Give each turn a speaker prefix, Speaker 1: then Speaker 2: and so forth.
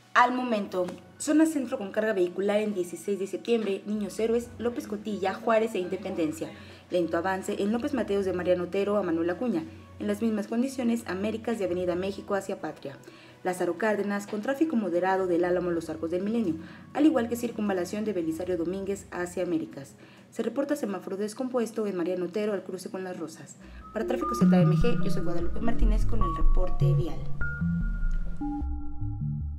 Speaker 1: Al momento, zona centro con carga vehicular en 16 de septiembre, Niños Héroes, López Cotilla, Juárez e Independencia. Lento avance en López Mateos de Mariano Otero a Manuel Acuña. En las mismas condiciones, Américas de Avenida México hacia Patria. Lázaro Cárdenas con tráfico moderado del Álamo a Los Arcos del Milenio, al igual que circunvalación de Belisario Domínguez hacia Américas. Se reporta semáforo descompuesto en Mariano Otero al cruce con Las Rosas. Para Tráfico ZMG, yo soy Guadalupe Martínez con el reporte vial.